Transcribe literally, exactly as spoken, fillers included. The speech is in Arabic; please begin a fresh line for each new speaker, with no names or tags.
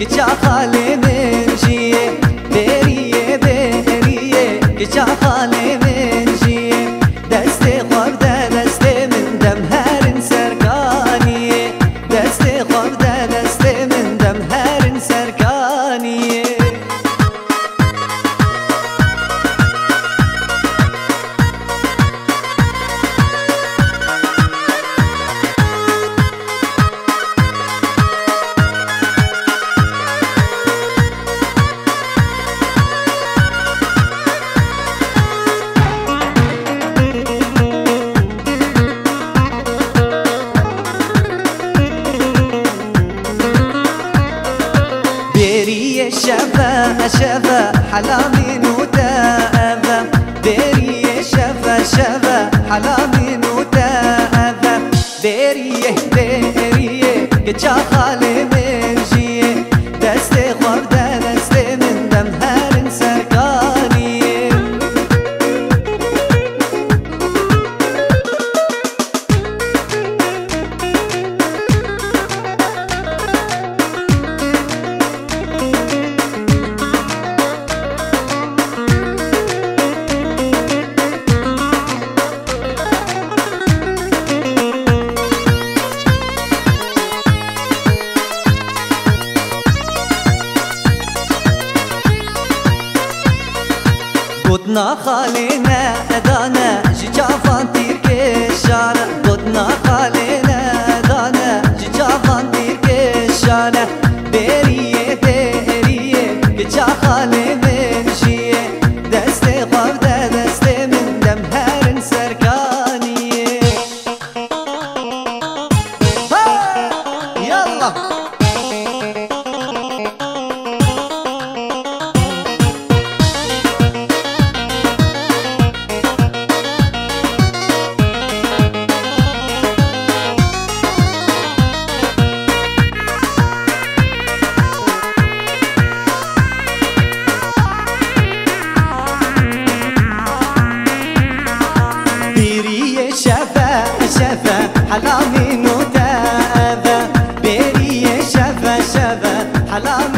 کچا خاله من جیه بریه بریه کچا خاله من جیه دست خورده دست من دم هرن سرکانیه دست خورده دست من دم هرن سرکانیه بيري شفا شفا حلامي نوتافا بيري شفا شفا حلامي نوتافا بيري بيري كجا خالي من جيه دست خورده دست من دم هرن سرکانی قدنا خالينا دانا ججافان تيركشانا قدنا خالينا دانا ججافان تيركشانا بيريه بيريه كجا خالي من جيه دست خورده دست من دم هرن سركانيه يلا شفا شفا حلامي نوتافا بيري شفا شفا حلامي